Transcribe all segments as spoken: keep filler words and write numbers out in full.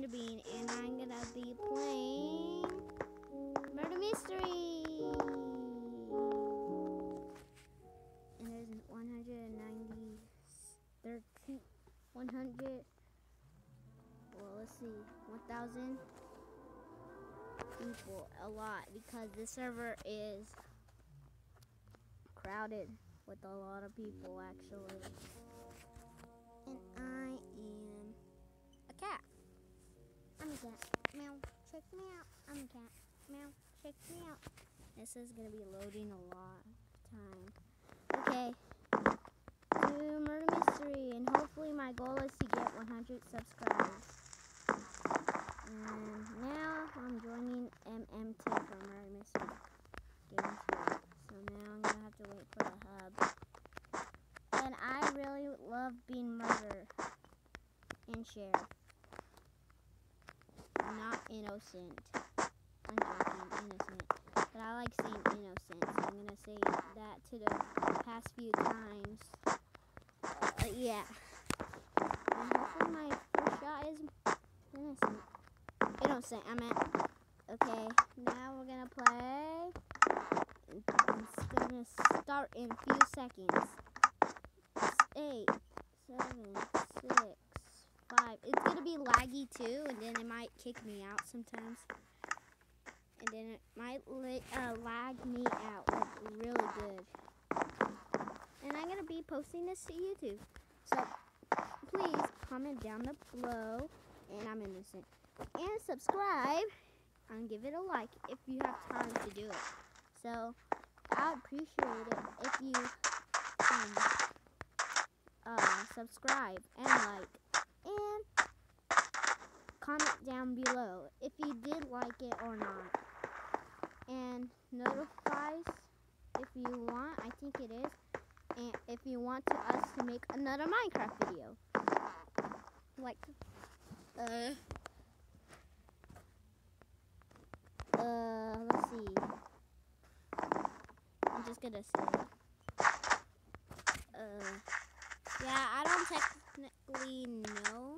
Panda Bean, and I'm gonna be playing Murder Mystery. And there's an one hundred ninety, thirteen, one hundred, well, let's see, one thousand people, a lot, because this server is crowded with a lot of people, actually. And I am a cat. I'm a cat. Meow. Check me out. I'm a cat. Meow. Check me out. This is going to be loading a lot of time. Okay. To Murder Mystery. And hopefully my goal is to get one hundred subscribers. And now I'm joining M M T for Murder Mystery. Game two. So now I'm going to have to wait for the hub. And I really love being murder and sheriff. Not innocent. I'm joking, innocent. But I like saying innocent, so I'm gonna say that to the past few times. Uh, yeah. And hopefully my first shot is innocent. Innocent, I meant. Okay, now we're gonna play. It's gonna start in a few seconds. Eight, seven, six, five. It's gonna be laggy too, and then it might kick me out sometimes. And then it might uh, lag me out like really good. And I'm gonna be posting this to YouTube. So please comment down below, and I'm innocent. And subscribe, and give it a like if you have time to do it. So I'd appreciate it if you um, Uh, subscribe and like and comment down below if you did like it or not, and notifies if you want. I think it is, and if you want to us to make another Minecraft video, like uh uh let's see, I'm just gonna say uh yeah, I don't technically know.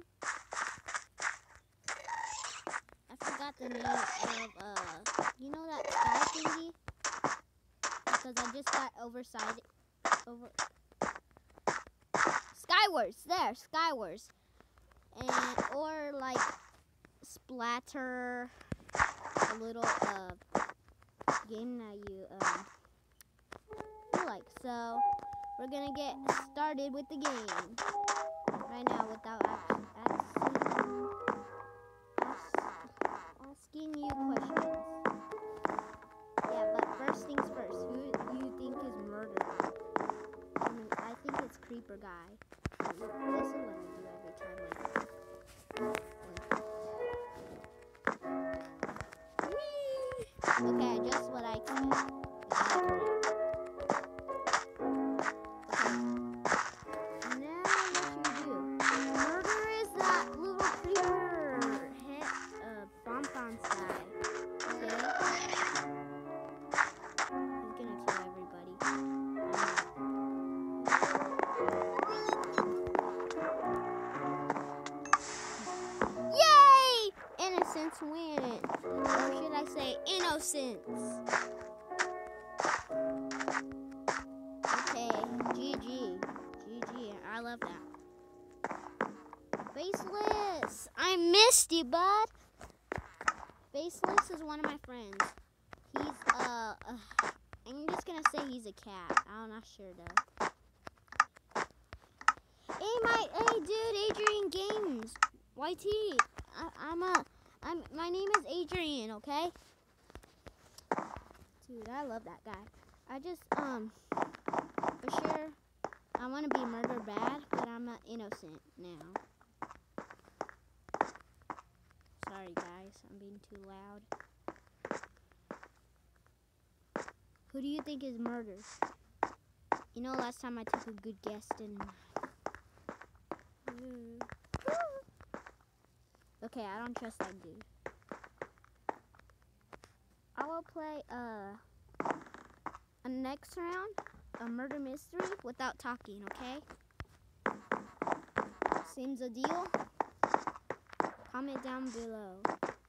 I forgot the name of, uh, you know that sky thingy? Because I just got oversighted. Over. Skywars! There, Skywars. And, or like, Splatter, a little, uh, game that you, um, you like. So, we're gonna get started with the game right now without asking, asking you questions. Yeah, but first things first, who do you think is murderer? I mean, I think it's Creeper Guy. This is what I do every time I Whee! Okay, just what I said. Yeah, win, or should I say innocence? Okay, G G, G G, I love that. Faceless, I missed you, bud. Faceless is one of my friends. He's, uh, uh I'm just gonna say he's a cat. I'm not sure though. Hey, my, hey, dude, Adrian Games, Y T, I, I'm a, I'm, my name is Adrian, okay? Dude, I love that guy. I just, um, for sure, I want to be murdered bad, but I'm not innocent now. Sorry, guys, I'm being too loud. Who do you think is murdered? You know, last time I took a good guess, didn't I? Okay, I don't trust that dude. I will play uh, a next round, a murder mystery, without talking, okay? Seems a deal? Comment it down below.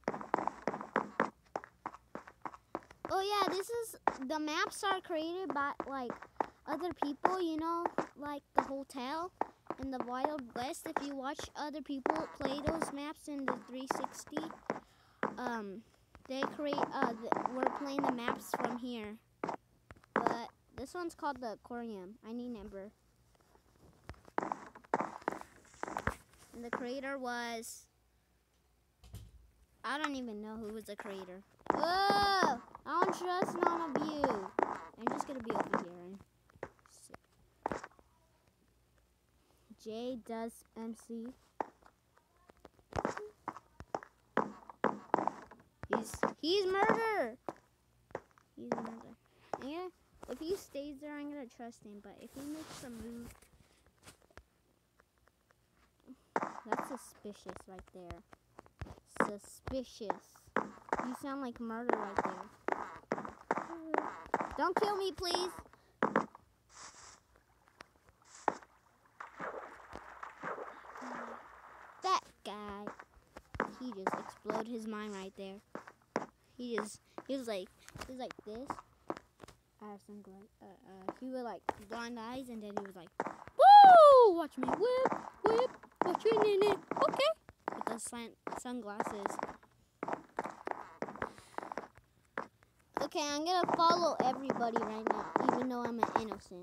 Oh yeah, this is, the maps are created by like other people, you know, like the hotel in the Wild West. If you watch other people play those maps in the three sixty, um, they create, uh, th we're playing the maps from here. But this one's called the aquarium. I need number. And the creator was, I don't even know who was the creator. Whoa! I don't trust none of you. I'm just gonna be over here and sit. J does M C. He's he's murder. He's murder. Yeah. If he stays there, I'm gonna trust him. But if he makes a move, that's suspicious right there. Suspicious. You sound like murder right there. Don't kill me, please. That guy. He just exploded his mind right there. He just, he was like, he was like this. I have some gla- uh, uh, he was like blind eyes, and then he was like, woo! Watch me whip, whip, watch me in it. Okay. With the sun sunglasses. Okay, I'm gonna follow everybody right now, even though I'm an innocent.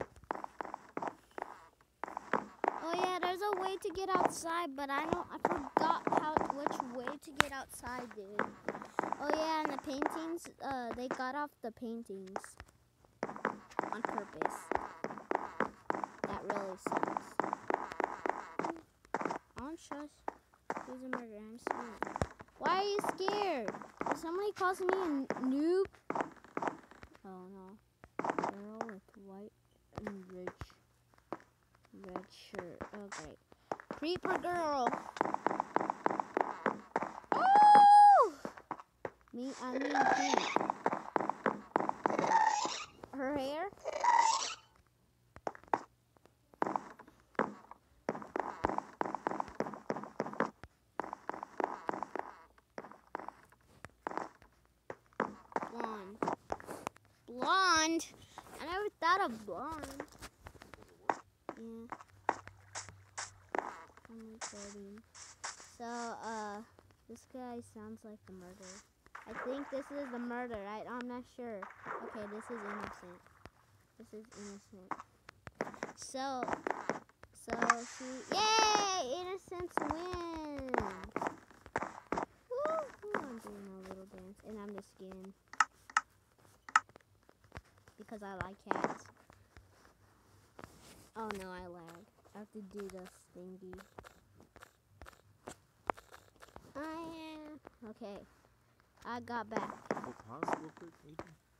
Oh yeah, there's a way to get outside, but I don't. I forgot how which way to get outside, dude. Oh yeah, and the paintings. Uh, they got off the paintings on purpose. That really sucks. I don't trust. Who's a murderer? I'm scared. Why are you scared? Is somebody calling me a noob? Oh no. Girl with white and red, red shirt. Okay. Creeper girl. Oh! Me, I mean pink. Her hair? Blonde. Blonde? I never thought of blonde. Yeah. I'm recording. So, uh, this guy sounds like the murderer. I think this is the murder, right? I'm not sure. Okay, this is innocent. This is innocent. So, so she, yay! Innocence wins! Woo! I'm doing my little dance, and I'm just skin. Because I like cats. Oh no, I lag. I have to do this thingy. I am, okay. I got back. Oh, pause real quick, Adrian.